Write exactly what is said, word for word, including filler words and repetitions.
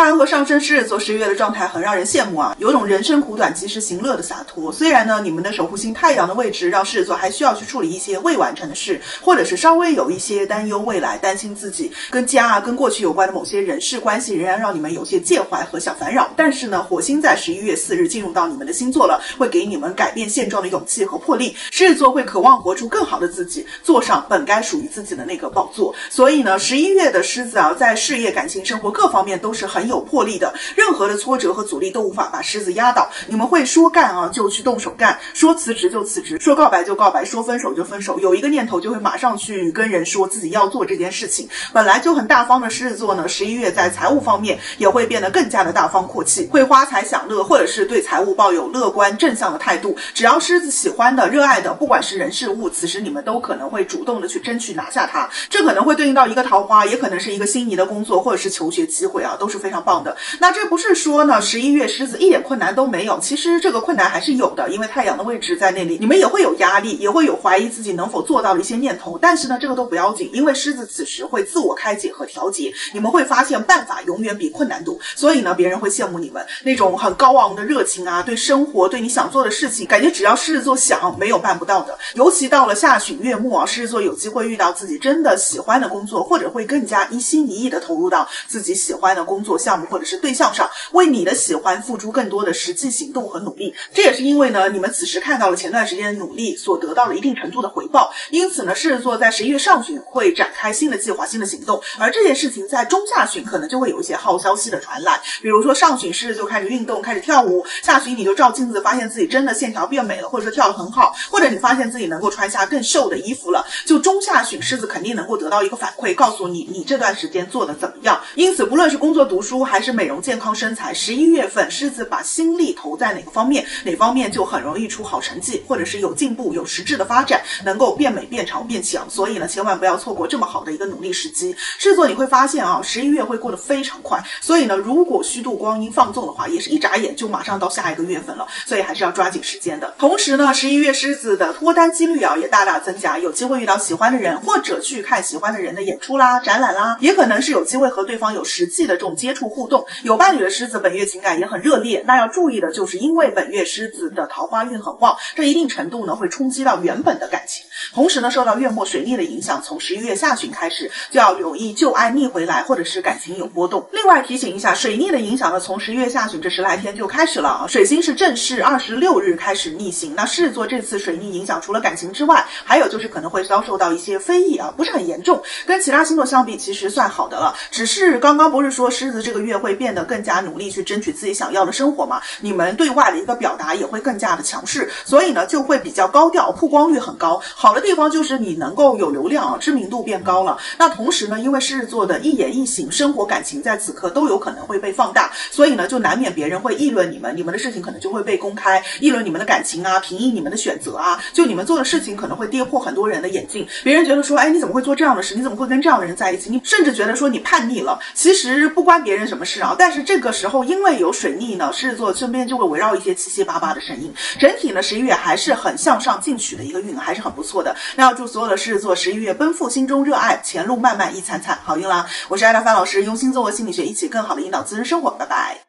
太阳和上升狮子座十一月的状态很让人羡慕啊，有种人生苦短及时行乐的洒脱。虽然呢，你们的守护星太阳的位置让狮子座还需要去处理一些未完成的事，或者是稍微有一些担忧未来，担心自己跟家啊、跟过去有关的某些人事关系，仍然让你们有些介怀和小烦扰。但是呢，火星在十一月四日进入到你们的星座了，会给你们改变现状的勇气和魄力。狮子座会渴望活出更好的自己，坐上本该属于自己的那个宝座。所以呢，十一月的狮子啊，在事业、感情、生活各方面都是很有魄力的，任何的挫折和阻力都无法把狮子压倒。你们会说干啊就去动手干，说辞职就辞职，说告白就告白，说分手就分手，有一个念头就会马上去跟人说自己要做这件事情。本来就很大方的狮子座呢，十一月在财务方面也会变得更加的大方阔气，会花财享乐，或者是对财务抱有乐观正向的态度。只要狮子喜欢的、热爱的，不管是人事物，此时你们都可能会主动的去争取拿下它。这可能会对应到一个桃花，也可能是一个心仪的工作，或者是求学机会啊，都是非常棒的。那这不是说呢，十一月狮子一点困难都没有，其实这个困难还是有的，因为太阳的位置在那里，你们也会有压力，也会有怀疑自己能否做到的一些念头。但是呢，这个都不要紧，因为狮子此时会自我开解和调节，你们会发现办法永远比困难多。所以呢，别人会羡慕你们那种很高昂的热情啊，对生活，对你想做的事情，感觉只要狮子座想，没有办不到的。尤其到了下旬月末啊，狮子座有机会遇到自己真的喜欢的工作，或者会更加一心一意的投入到自己喜欢的工作项目或者是对象上，为你的喜欢付出更多的实际行动和努力。这也是因为呢，你们此时看到了前段时间的努力所得到了一定程度的回报，因此呢，狮子座在十一月上旬会展开新的计划、新的行动，而这件事情在中下旬可能就会有一些好消息的传来，比如说上旬狮子就开始运动，开始跳舞，下旬你就照镜子发现自己真的线条变美了，或者说跳得很好，或者你发现自己能够穿下更瘦的衣服了，就中下旬狮子肯定能够得到一个反馈，告诉你你这段时间做的怎么样。因此不论是工作读书还是美容健康身材，十一月份狮子把心力投在哪个方面，哪方面就很容易出好成绩，或者是有进步有实质的发展，能够变美变长变强。所以呢，千万不要错过这么好的一个努力时机。狮子座你会发现啊，十一月会过得非常快，所以呢，如果虚度光阴放纵的话，也是一眨眼就马上到下一个月份了，所以还是要抓紧时间的。同时呢，十一月狮子的脱单几率啊也大大增加，有机会遇到喜欢的人，或者去看喜欢的人的演出啦、展览啦，也可能是有机会和对方有实际的这种接触互动。有伴侣的狮子本月情感也很热烈，那要注意的就是因为本月狮子的桃花运很旺，这一定程度呢会冲击到原本的感情。同时呢，受到月末水逆的影响，从十一月下旬开始就要容易旧爱逆回来，或者是感情有波动。另外提醒一下，水逆的影响呢，从十一月下旬这十来天就开始了啊。水星是正式二十六日开始逆行，那狮子座这次水逆影响除了感情之外，还有就是可能会遭受到一些非议啊，不是很严重，跟其他星座相比其实算好的了。只是刚刚不是说狮子这个月会变得更加努力去争取自己想要的生活嘛，你们对外的一个表达也会更加的强势，所以呢就会比较高调，曝光率很高。好的地方就是你能够有流量啊，知名度变高了。那同时呢，因为狮子座的一言一行、生活感情在此刻都有可能会被放大，所以呢就难免别人会议论你们，你们的事情可能就会被公开，议论你们的感情啊，评议你们的选择啊，就你们做的事情可能会跌破很多人的眼镜。别人觉得说，哎，你怎么会做这样的事？你怎么会跟这样的人在一起？你甚至觉得说你叛逆了。其实不关别人什么事啊，但是这个时候因为有水逆呢，狮子座身边就会围绕一些七七八八的声音。整体呢，十一月还是很向上进取的一个运，还是很不错的。那要祝所有的狮子座十一月奔赴心中热爱，前路漫漫一灿灿，好运啦！我是艾达范老师，用星座和心理学一起更好的引导自身生活，拜拜。